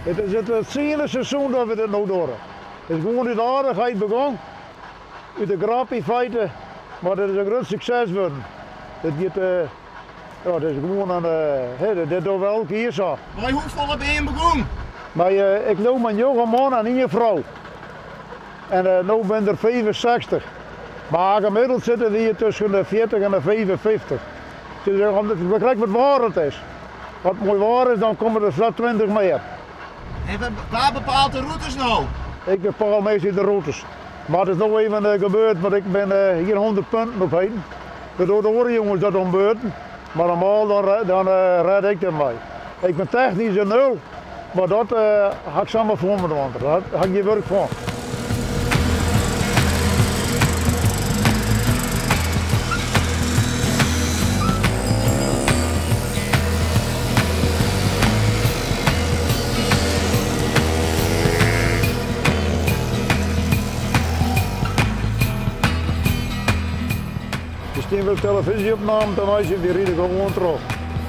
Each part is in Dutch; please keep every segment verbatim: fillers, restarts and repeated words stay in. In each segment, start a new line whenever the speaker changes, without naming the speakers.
Het is het tweede seizoen dat we dit nu doen. Het is gewoon uit aardigheid begonnen, uit de grappie feiten, maar dat is een groot succes geworden. Het gaat, uh, ja, het is gewoon een, uh, dit, dit doen we elke keer zo.
Maar hoeveel ben je begonnen?
Maar uh, ik loop met een jonge man en één vrouw. En uh, nu ben ik er vijfenzestig. Maar gemiddeld zitten we hier tussen de veertig en de vijfenvijftig. Dus uh, omdat het begrijpt wat waar het is. Wat mooi waar is, dan komen er straks twintig meer.
En waar bepaalt de routes nou?
Ik bepaal meestal de routes. Maar het is nog even uh, gebeurd, want ik ben uh, hier honderd punten op heen. Door de andere jongens dat ontbeurten. Maar normaal dan, dan uh, red ik ermee. Ik ben technisch een nul, maar dat uh, had ik samen voor me, want daar had ik je werk van. Als je wil televisie opnemen, dan is je weer hier gewoon terug.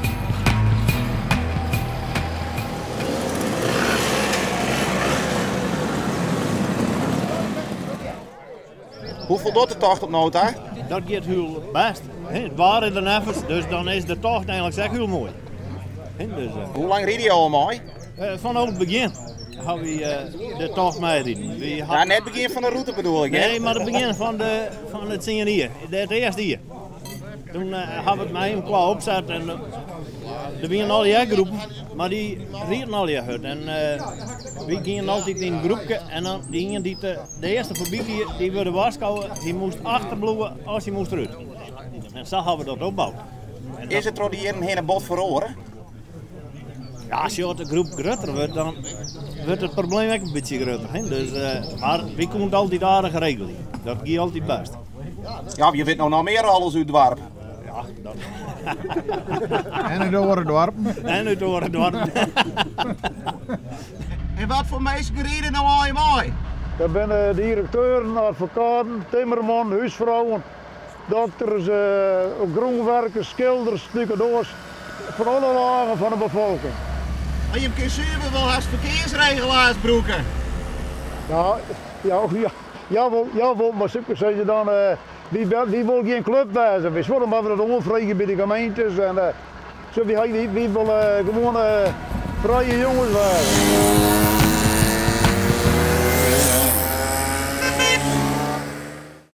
Hoeveel doet de tocht op nood, hè?
Dat gaat heel best. Het waren er nevens, dus dan is de tocht eigenlijk echt heel mooi. Dus, uh,
Hoe lang rijd je al mooi?
uh, vanaf het begin hebben we uh, de tocht meerijden.
Ja, net het begin van de route bedoel ik, hè?
Nee, maar het begin van, de, van het zingen hier. Het eerste hier. Toen uh, hebben we het met hem qua opzet en uh, er waren al die groepen, maar die rieden al die uit. En uh, we gingen altijd in een groepje en dan die, die te, de eerste voorbij die, die wilde waarschuwen, die moest achterblijven als hij moest eruit. En zo hebben we dat opgebouwd. En
Is het door die een hele bot verloren?
ja, als je de groep groter wordt, dan wordt het probleem ook een beetje groter. Hè? Dus, uh, maar we kunnen het altijd aardig regelen. Dat gaat altijd best.
Ja, je weet nou nog meer alles uit het dorp.
Ja, dat.
En uit de dorp.
En uit de dorp.
En wat voor mensen rijden nou al je mooi?
Dat zijn directeuren, advocaten, timmerman, huisvrouwen, dokters, uh, groenwerkers, schilders, stucadoors. Van alle lagen van de bevolking.
Maar je kunt zuiver wel als verkeersregelaars broeken.
Ja, ja, ja, jawel, jawel, maar zoeken zeg je dan, uh, wie, wie wil geen club wijzen? We worden maar dat onvrije bij de gemeentes en uh, zo, wie, wie, wie wil uh, gewoon uh, vrije jongens wijzen.